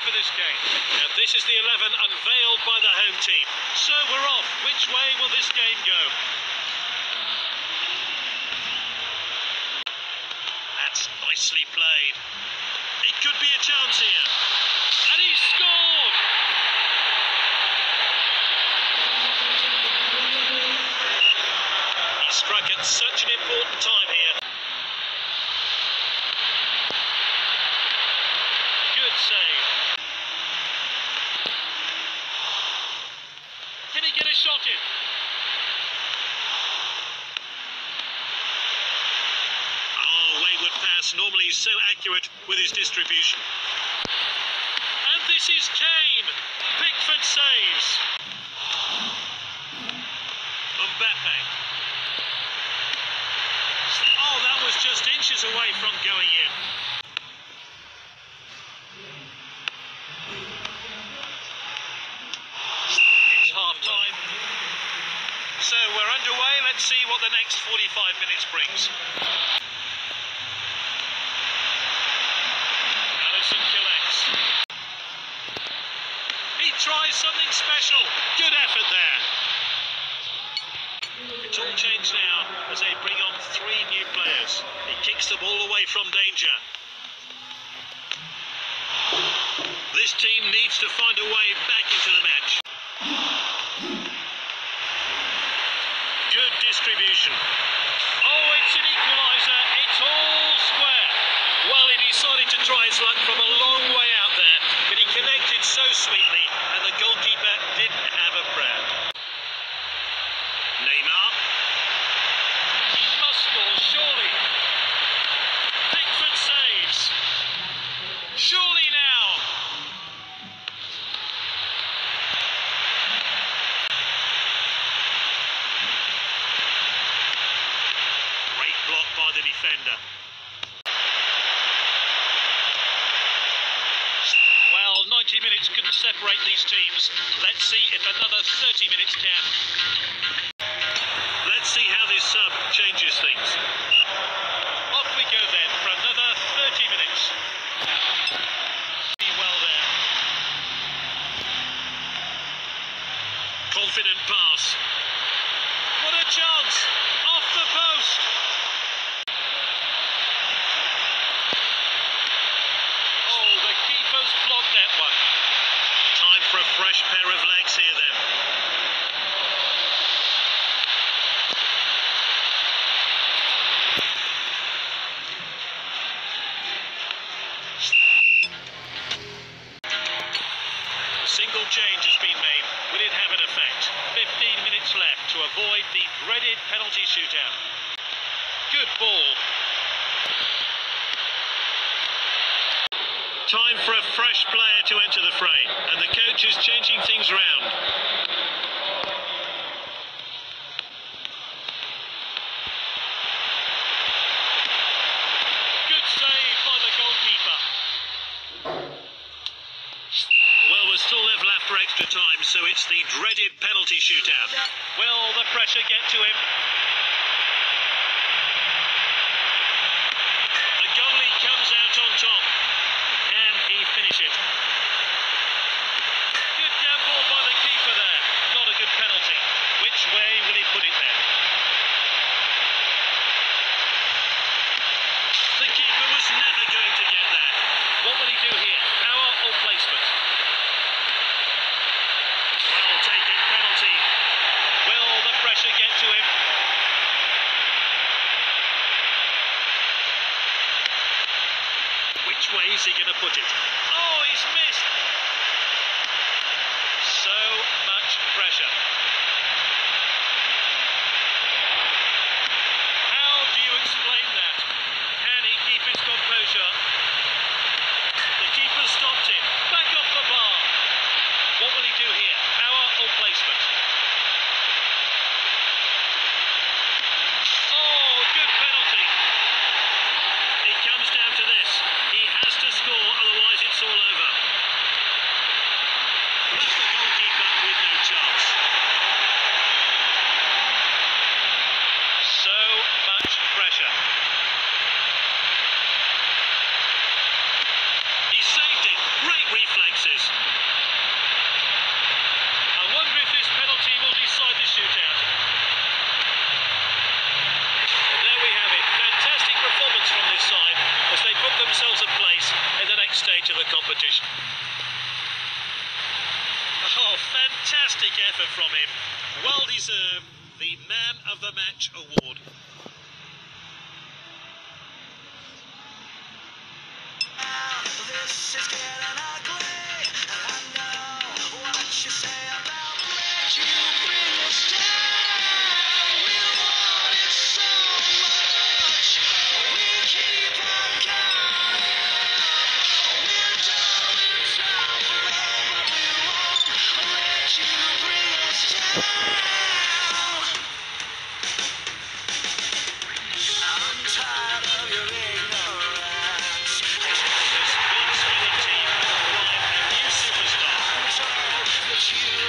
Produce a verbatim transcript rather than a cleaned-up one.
for this game. And this is the eleven unveiled by the home team. So we're off. Which way will this game go? That's nicely played. It could be a chance here. And he scored! He struck at such an important time here. Good save. Can he get a shot in? Oh, wayward pass. Normally he's so accurate with his distribution. And this is Kane. Pickford saves. Mbappe. Oh, that was just inches away from going in. It's half time. So we're underway. Let's see what the next forty-five minutes brings. Alisson collects. He tries something special. Good effort there. It's all changed now as they bring on three new players. He kicks the ball away from danger. This team needs to find a way back into the match. Good distribution. Oh, it's an equaliser. It's all square. Well, he decided to try his luck from a long way out there, but he connected so sweetly, and the goalkeeper didn't have a prayer. Neymar. He must score, surely. Pickford saves. Surely now. Great block by the defender. Well, ninety minutes couldn't separate these teams. Let's see if another thirty minutes can. Let's see how this sub changes things. Off we go then for another thirty minutes. Well there. Confident pass. What a chance! Off the post! Oh, the keeper's blocked that one. Time for a fresh pair of legs here then. Single change has been made. Will it have an effect? fifteen minutes left to avoid the dreaded penalty shootout. Good ball. Time for a fresh player to enter the fray, and the coach is changing things round. Good save by the goalkeeper. Well, we're still level after extra time, so it's the dreaded penalty shootout. Will the pressure get to him? The goalie comes out on top. Can he finish it? Good gamble by the keeper there. Not a good penalty. Which way will he put it then? The keeper was never going to get there. What will he do here? Power or placement? Well taken penalty. Will the pressure get to him? Which way is he going to put it? Oh, he's missed. So much pressure. How do you explain that? Can he keep his composure? The keeper stopped it. Back off the bar. What will he do here? Power or placement? Oh, good penalty. It comes down to this. He has to score, otherwise Fantastic effort from him. Well deserved the Man of the Match award. This is getting ugly. I know what you say about let you bring us down. We want it so much. We keep on counting. We're done in time for love, but we won't let you bring us down. I'm tired of your ignorance. This big Sweden team will arrive a new superstar. That you